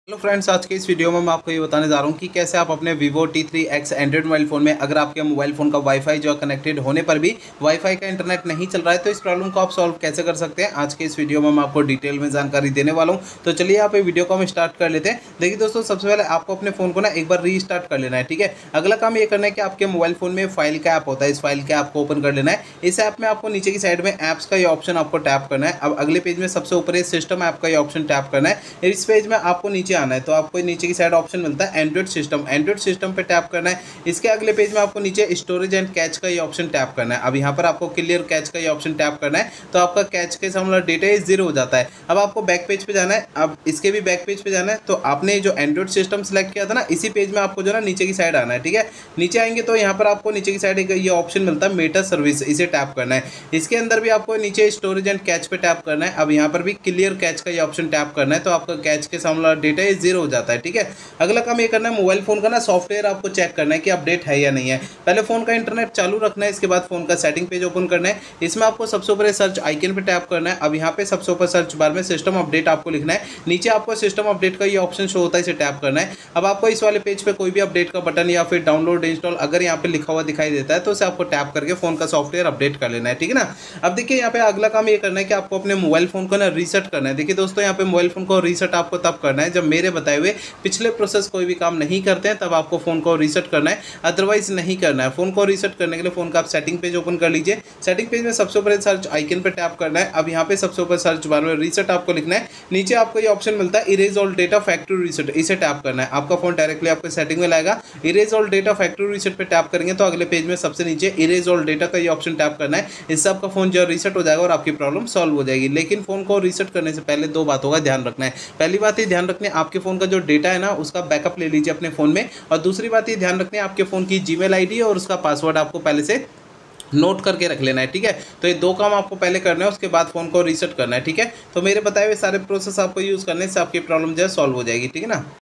Hello friends, आज के इस वीडियो में मैं आपको ये बताने जा रहा हूँ कि कैसे आप अपने Vivo T3X Android mobile phone में अगर आपके मोबाइल फ़ोन का वाईफाई जो है कनेक्टेड होने पर भी वाईफाई का इंटरनेट नहीं चल रहा है तो इस प्रॉब्लम को आप सॉल्व कैसे कर सकते हैं। आज के इस वीडियो में मैं आपको डिटेल में जानकारी देने वाला हूँ। तो चलिए आप ये वीडियो को हम स्टार्ट कर लेते हैं। देखिए दोस्तों, सबसे पहले आपको अपने फ़ोन को ना एक बार रीस्टार्ट कर लेना है। ठीक है, अगला काम ये करना है कि आपके मोबाइल फ़ोन में फाइल का ऐप होता है, इस फाइल के ऐप को ओपन कर लेना है। इस ऐप में आपको नीचे की साइड में ऐप्स का ये ऑप्शन आपको टैप करना है। अब अगले पेज में सबसे ऊपर सिस्टम ऐप का ये ऑप्शन टैप करना है। इस पेज में आपको नीचे आना है तो आपको नीचे की साइड ऑप्शन मिलता है एंड्रॉइड सिस्टम पे टैप करना है। इसके अगले पेज में आपको नीचे स्टोरेज एंड कैच का ये ऑप्शन टैप करना है। अब यहाँ पर आपको क्लियर कैच का ये ऑप्शन टैप करना है तो आपका कैच के सामने डेटा है 0 हो जाता है। अब आपको बैक पेज पे जाना है। अब इसके भी बैक पेज पे जाना है तो आपने जो एंड्रॉइड सिस्टम सेलेक्ट किया था ना, इसी पेज में आपको जो ना नीचे की साइड आना है। ठीक है, नीचे आएंगे तो यहाँ पर आपको नीचे की साइड एक ये ऑप्शन मिलता है मेटा सर्विस, इसे टैप करना है। इसके अंदर भी आपको नीचे स्टोरेज एंड कैच पे टैप करना है। अब यहाँ पर भी क्लियर कैच का ये ऑप्शन टैप करना है तो आपका कैच के सामने डेटा है 0 हो जाता है। ठीक है, अगला काम ये करना है, मोबाइल फोन का ना सॉफ्टवेयर आपको चेक करना है कि अपडेट है या नहीं है। पहले फोन का इंटरनेट चालू रखना है, इसके बाद फोन का सेटिंग पेज ओपन करना है। इसमें आपको सबसे ऊपर सर्च आइकन पे टैप करना है। अब यहाँ पे सबसे ऊपर सर्च बार में सिस्टम अपडेट आपको लिखना है। नीचे आपको सिस्टम अपडेट का ये ऑप्शन शो होता है, इसे टैप करना है। अब आपको इस वाले पेज पे कोई भी अपडेट का बटन या फिर डाउनलोड इंस्टॉल अगर यहाँ पे लिखा हुआ दिखाई देता है तो उसे आपको टैप करके फोन का सॉफ्टवेयर अपडेट कर लेना है। ठीक है ना। अब देखिए यहाँ पे अगला काम ये करना है कि आपको अपने मोबाइल फोन को ना रीसेट करना है। देखिए दोस्तों, यहाँ पे मोबाइल फोन को रीसेट आपको तब करना है जब मेरे बताए हुए पिछले प्रोसेस कोई भी काम नहीं करते हैं, तब आपको फोन को रीसेट करना है, अदरवाइज नहीं करना है। फोन को रीसेट करने के लिए फोन का आप सेटिंग पेज ओपन कर लीजिए। सेटिंग पेज में सबसे ऊपर सर्च आइकन पे टैप करना है। अब यहाँ पे सबसे ऊपर सर्च बार में रीसेट आपको लिखना है। नीचे आपको ये ऑप्शन मिलता है erase all data factory reset, इसे टैप करना है। आपका फोन डायरेक्टली आपके सेटिंग में लाएगा। Erase all data factory reset पे टैप करेंगे तो अगले पेज में सबसे नीचे इरेज ऑल डेटा का ये ऑप्शन टैप करना है। इससे आपका फोन जो रीसेट हो जाएगा और आपकी प्रॉब्लम सॉल्व हो जाएगी। लेकिन फोन को रीसेट करने से पहले दो बातों का ध्यान रखना है। पहली बात ये ध्यान रखनी है, आपके फोन का जो डेटा है ना उसका बैकअप ले लीजिए अपने फोन में। और दूसरी बात ये ध्यान रखनी है, आपके फ़ोन की जीमेल आईडी और उसका पासवर्ड आपको पहले से नोट करके रख लेना है। ठीक है, तो ये दो काम आपको पहले करना है, उसके बाद फ़ोन को रीसेट करना है। ठीक है, तो मेरे बताए हुए सारे प्रोसेस आपको यूज़ करने से आपकी प्रॉब्लम जो है सॉल्व हो जाएगी। ठीक है ना।